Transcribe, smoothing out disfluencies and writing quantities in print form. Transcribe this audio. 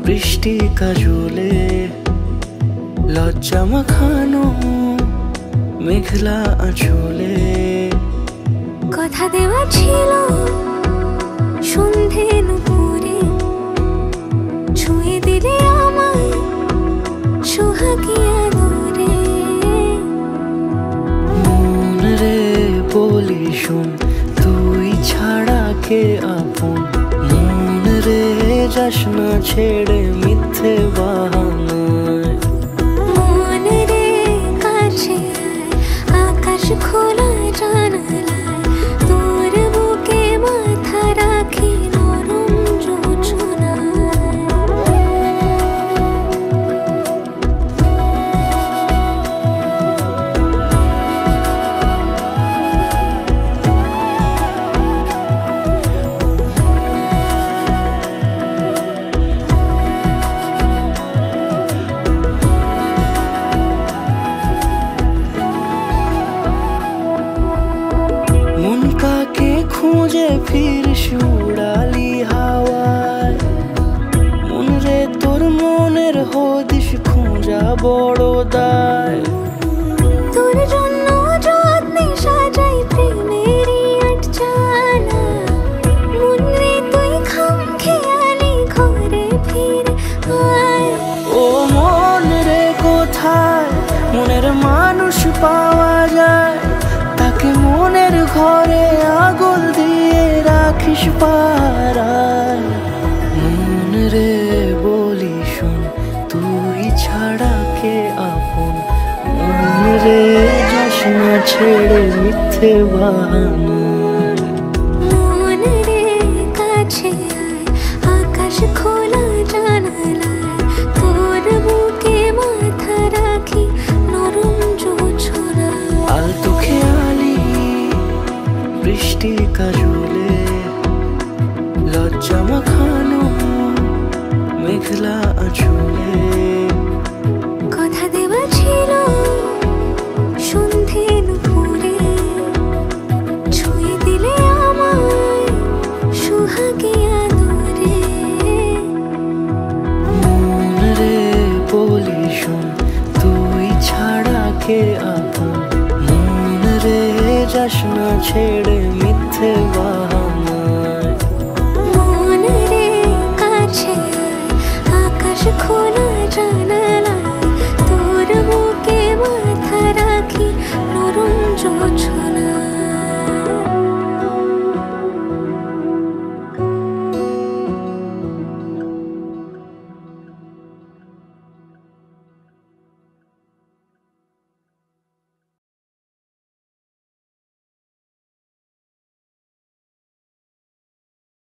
বৃষ্টি কাজলে লজ্জা মাখানো মেঘলা আঁচলে কথা দেওয়া ছিল সন্ধে নুপুরে ছুঁয়ে দিলে আমায় সোহাগী আদরে। মন রে বলি শোন তুই ছাড়া কে আপন, মন রে যাস না ছেড়ে মিথ্যে বাহানায়। মন রে কাছে আকাশ খোলা জানালায় তোর বুকে মাথা রাখি নরম যোছনায়। মন কাকে খুঁজে ফিরিস উড়ালি হাওয়ায়, মন রে তোর মনের হদিস খোঁজা বড় দায়। তোর জন্য যত্নে সাজাই প্রেমেরই আটচালা, মন রে তুই খামখেয়ালি ঘরে ফিরে আয়। ও মন রে কোথায় মনের মানুষ পাওয়া যায়, তাকে মনের ঘরে আগুন দিয়ে রাখিস পাড়ায়। মন রে বলি শোন তুই ছাড়া কে আপন, মন রে যাস না ছেড়ে মিথ্যে বাহানায়। মন রে কাছে আয় আকাশ খোলা জানালায় তোর বুকে মাথা রাখি নরম যোছনায়। আলতো খেয়ালি বৃষ্টি কাজলে লজ্জা মাখানো মেঘলা আঁচলে কথা দেওয়া ছিল সন্ধে নুপুরে ছুঁয়ে দিলে আমায় সোহাগী আদরে। মন রে বলি শোন তুই ছাড়া কে আপন, মন রে যাস না ছেড়ে মিথ্যে